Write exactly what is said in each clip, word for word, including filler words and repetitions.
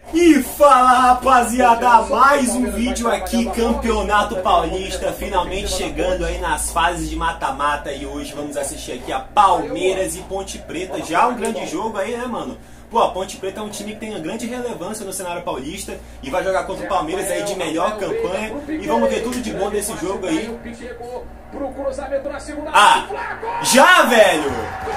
E fala, rapaziada, mais um vídeo aqui, Campeonato Paulista, finalmente chegando aí nas fases de mata-mata. E hoje vamos assistir aqui a Palmeiras e Ponte Preta, já um grande jogo aí, né, mano? Pô, a Ponte Preta é um time que tem uma grande relevância no cenário paulista e vai jogar contra o Palmeiras aí de melhor campanha. E vamos ver tudo de bom desse jogo aí. Ah, já, velho!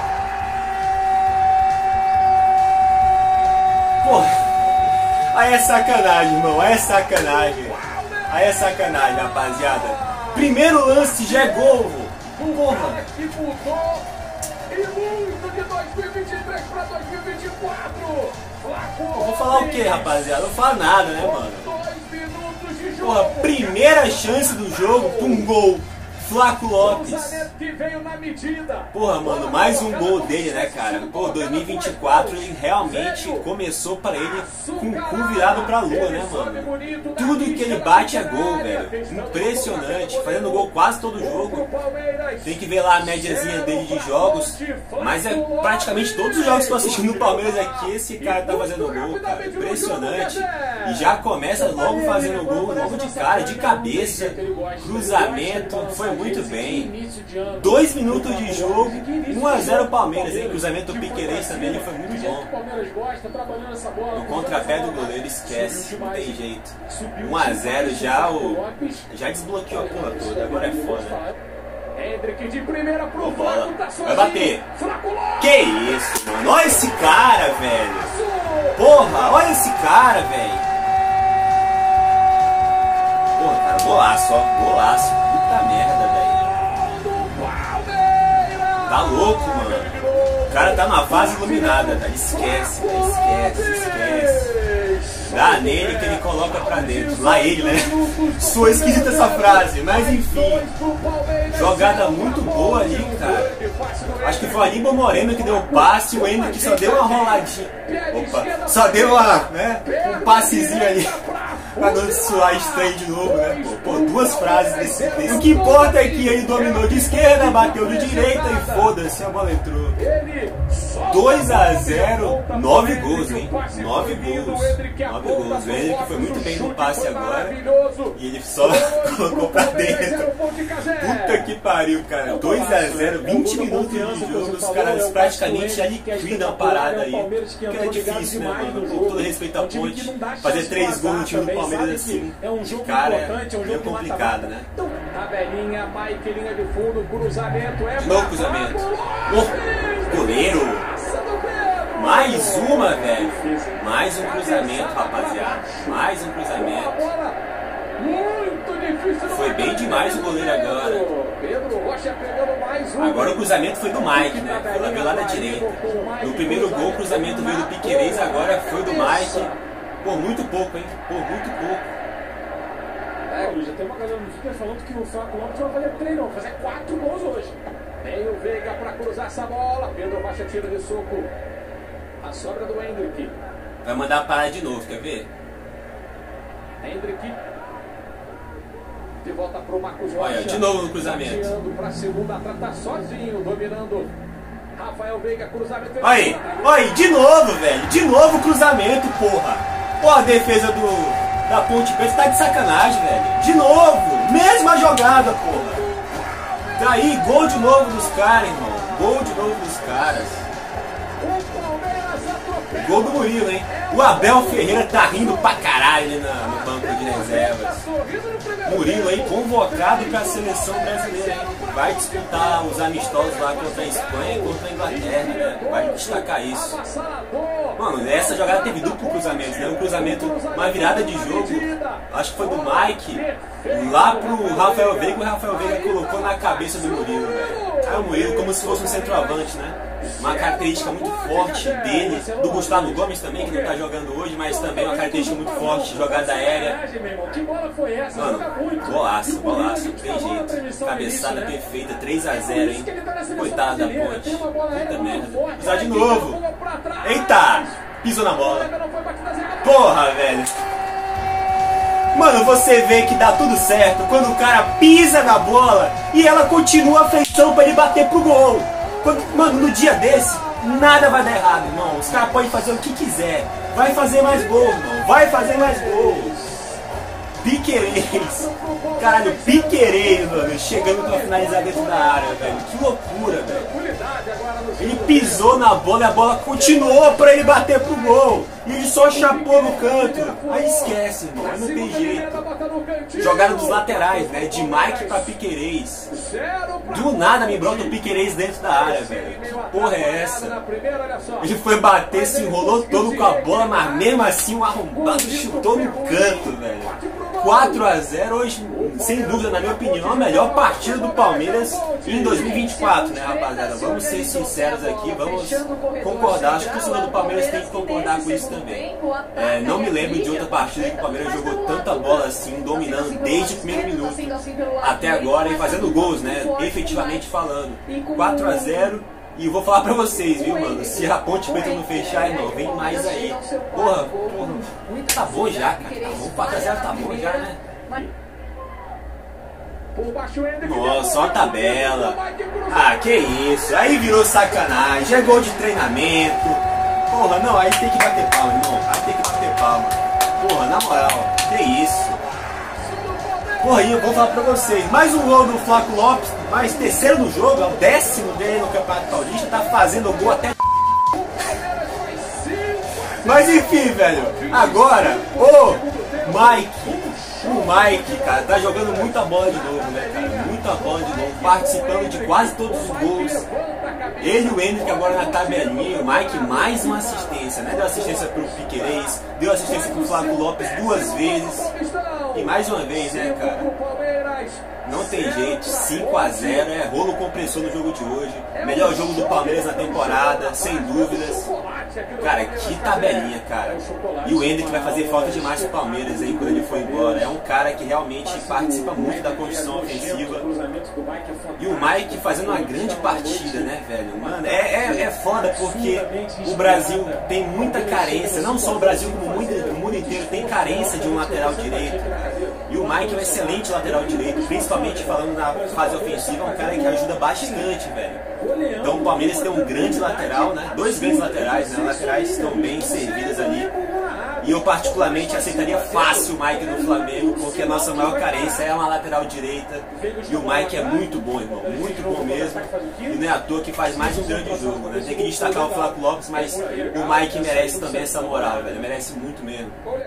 Porra! Aí é sacanagem, irmão, aí é sacanagem. Aí é sacanagem, rapaziada. Primeiro lance já é gol. Porra. E mudou. E muito de dois mil e vinte e três para dois mil e vinte e quatro. Eu vou falar o que, rapaziada? Não falo nada, né, mano? Porra, primeira chance do jogo com um gol. Flaco Lopes. Porra, mano, mais um gol dele, né, cara? Pô, dois mil e vinte e quatro ele realmente começou pra ele com o cu virado pra lua, né, mano? Tudo que ele bate é gol, velho. Impressionante. Fazendo gol quase todo jogo. Tem que ver lá a médiazinha dele de jogos. Mas é praticamente todos os jogos que eu tô assistindo no Palmeiras aqui, esse cara tá fazendo gol, cara. Impressionante. E já começa logo fazendo gol, logo de cara, de cabeça, cruzamento. Foi muito bem. Dois minutos de jogo, um a zero Palmeiras, hein? Cruzamento Piquerez também foi muito bom. No contrapé do goleiro, esquece, não tem jeito. um a zero já, o, já desbloqueou a porra toda, agora é foda. Pô, bola. Vai bater. Que isso, mano? Olha esse cara, velho. Porra, olha esse cara, velho. Porra, cara, golaço, ó, golaço. Puta merda, velho. Tá louco, mano. O cara tá numa fase iluminada, tá? Esquece, tá? Esquece, esquece. Dá nele que ele coloca pra dentro. Lá ele, né? Sou esquisita essa frase, mas enfim. Jogada muito boa ali, cara. Acho que foi o Aníbal Moreno que deu o passe, o Hendrick só deu uma roladinha. Opa, só deu uma, né? Um passezinho ali. Pra não suar estranho de novo, né? Pô, pô, duas frases desse, desse. O que importa é que ele dominou de esquerda, bateu de direita e foda-se, a bola entrou. dois a zero, nove gols, hein? nove gols. nove gols. O Hendrick foi muito bem no passe agora. E ele só colocou pra dentro. Puta que pariu, cara. dois a zero, vinte minutos de jogo. Os caras praticamente já liquidam a parada aí. Que é difícil, né, mano? Com todo respeito à Ponte, fazer três gols no time do Palmeiras assim, é um jogo cara, importante, é um é jogo complicado, né? Tabelinha, Mike, linha de fundo, cruzamento, é de novo cruzamento. Oh, goleiro. Mais uma, velho. Mais um cruzamento, rapaziada. Mais um cruzamento. Foi bem demais o goleiro agora. Agora o cruzamento foi do Mike, né? Foi lá pelo lado da direita. No primeiro gol, o cruzamento veio do Piquerez, agora foi do Mike. Pô, muito pouco, hein? Pô, muito pouco. É, já tem uma galera no Twitter falando que o Flaco Lopes vai fazer três, não, vai fazer quatro gols hoje. Vem o Veiga pra cruzar essa bola. Pedro Rocha tira de soco. A sobra do Hendrick. Vai mandar parar de novo, quer ver? Hendrick. De volta pro Marcos Rocha. Olha, de novo no cruzamento. Tirando pra segunda, tá sozinho, dominando. Rafael Veiga, cruzamento. Olha aí, olha aí, de novo, velho. De novo cruzamento, porra. Pô, a defesa do, da Ponte Preta tá de sacanagem, velho. De novo, mesma jogada, porra. Tá aí, gol de novo dos caras, irmão. Gol de novo dos caras. Gol do Murilo, hein? O Abel Ferreira tá rindo pra caralho ali na, no banco de reservas. Murilo aí convocado pra seleção brasileira, hein? Vai disputar os amistosos lá contra a Espanha e contra a Inglaterra, né? Vai destacar isso. Mano, essa jogada teve duplo cruzamento, né? Um cruzamento, uma virada de jogo, acho que foi do Mike, lá pro Rafael Veiga, e o Rafael Veiga colocou na cabeça do Murilo, velho. Aí o Murilo como se fosse um centroavante, né? Uma característica muito forte dele, do Gustavo Gomes também, que não tá jogando hoje, mas também uma característica muito forte, jogada aérea. Mano, golaço, golaço, não tem jeito. Cabeçada perfeita, três a zero, hein? Coitado da Ponte. Puta merda. Usar de novo. Eita! Pisou na bola. Porra, velho. Mano, você vê que dá tudo certo quando o cara pisa na bola e ela continua a feição pra ele bater pro gol. Quando, mano, no dia desse, nada vai dar errado, irmão. Os caras podem fazer o que quiser. Vai fazer mais gol, irmão. vai fazer mais gols. Piquerez, caralho, Piquerez, mano, chegando pra finalizar dentro da área, velho, que loucura, velho. Ele pisou na bola e a bola continuou pra ele bater pro gol, e ele só chapou no canto. Aí esquece, mano, aí não tem jeito. Jogaram dos laterais, né, de Mike pra Piquerez. Do nada me brota o Piquerez dentro da área, velho. Que porra é essa? Ele foi bater, se enrolou todo com a bola, mas mesmo assim o arrombado chutou no canto, velho. quatro a zero, hoje, sem dúvida, na minha opinião, a melhor partida do Palmeiras em dois mil e vinte e quatro, né, rapaziada? Vamos ser sinceros aqui, vamos concordar. Acho que o torcedor do Palmeiras tem que concordar com isso também. É, não me lembro de outra partida que o Palmeiras jogou tanta bola assim, dominando desde o primeiro minuto até agora e fazendo gols, né? Efetivamente falando. quatro a zero. E eu vou falar pra vocês, viu, mano? Se a Ponte Preta não fechar, irmão, vem mais aí. Porra, porra, tá bom já, cara. Tá bom, quatro a zero tá bom já, né? Nossa, só a tabela. Ah, que isso. Aí virou sacanagem. É gol de treinamento. Porra, não, aí tem que bater palma, irmão. Aí tem que bater palma. Porra, na moral, que isso. Porra, aí eu vou falar pra vocês. Mais um gol do Flaco Lopes. Mais terceiro no jogo. É o décimo dele no Campeonato Paulista. Tá fazendo gol até... Mas enfim, velho. Agora, o Mike... O Mike, cara, tá jogando muita bola de novo, né, cara? Muita bola de novo, participando de quase todos os gols. Ele e o Hendrick agora na tabelinha. O Mike mais uma assistência, né? Deu assistência pro Piquerez, deu assistência pro Flaco Lopes duas vezes. E mais uma vez, né, cara? Não tem jeito, cinco a zero, é rolo compressor no jogo de hoje. Melhor jogo do Palmeiras na temporada, sem dúvidas. Cara, que tabelinha, cara. E o Hendrick vai fazer falta demais pro Palmeiras aí quando ele for embora. É um cara que realmente participa muito da construção ofensiva. E o Mike fazendo uma grande partida, né, velho? Mano, é, é, é foda porque o Brasil tem muita carência. Não só o Brasil, como o mundo, o mundo inteiro tem carência de um lateral direito. E o Mike é um excelente lateral direito, principalmente falando na fase ofensiva, é um cara que ajuda bastante, velho. Então o Palmeiras tem um grande lateral, né? Dois grandes laterais, né? Laterais estão bem servidas ali. E eu particularmente aceitaria fácil o Mike no Flamengo, porque a nossa maior carência é uma lateral direita. E o Mike é muito bom, irmão, muito bom mesmo. E não é à toa que faz mais um grande jogo, né? Tem que destacar o Flaco Lopes, mas o Mike merece também essa moral, velho. Merece muito mesmo.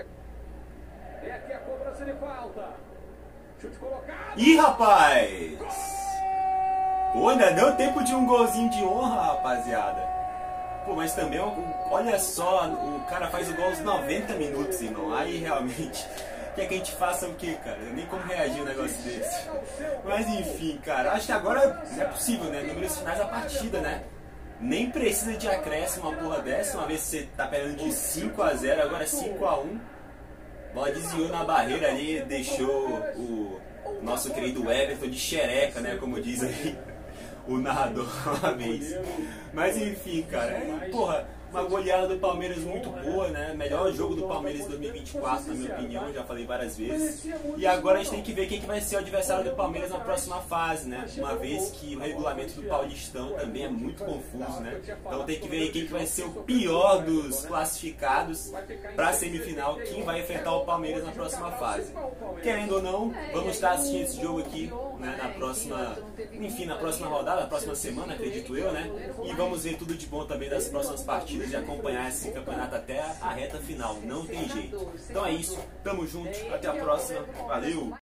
Ih, rapaz! Pô, ainda deu tempo de um golzinho de honra, rapaziada. Pô, mas também, olha só, o cara faz o gol aos noventa minutos, irmão. Aí realmente, quer que a gente faça o quê, cara? Eu nem como reagir a um negócio desse. Mas enfim, cara, acho que agora é possível, né? Números finais da partida, né? Nem precisa de acréscimo uma porra dessa, uma vez que você tá perdendo de cinco a zero, agora é cinco a um. Bola desviou na barreira ali, deixou o nosso querido Everton de xereca, né? Como diz aí o narrador uma vez. Mas enfim, cara, é, porra, uma goleada do Palmeiras muito boa, né? Melhor jogo do Palmeiras em dois mil e vinte e quatro, na minha opinião, já falei várias vezes. E agora a gente tem que ver quem que vai ser o adversário do Palmeiras na próxima fase, né? Uma vez que o regulamento do Paulistão também é muito confuso, né? Então tem que ver quem que vai ser o pior dos classificados para a semifinal, quem vai enfrentar o Palmeiras na próxima fase. Querendo ou não, vamos estar assistindo esse jogo aqui, né, na próxima, enfim, na próxima rodada, na próxima semana, acredito eu, né? E vamos ver tudo de bom também das próximas partidas e acompanhar esse campeonato até a reta final, não tem jeito. Então é isso, tamo junto, até a próxima, valeu!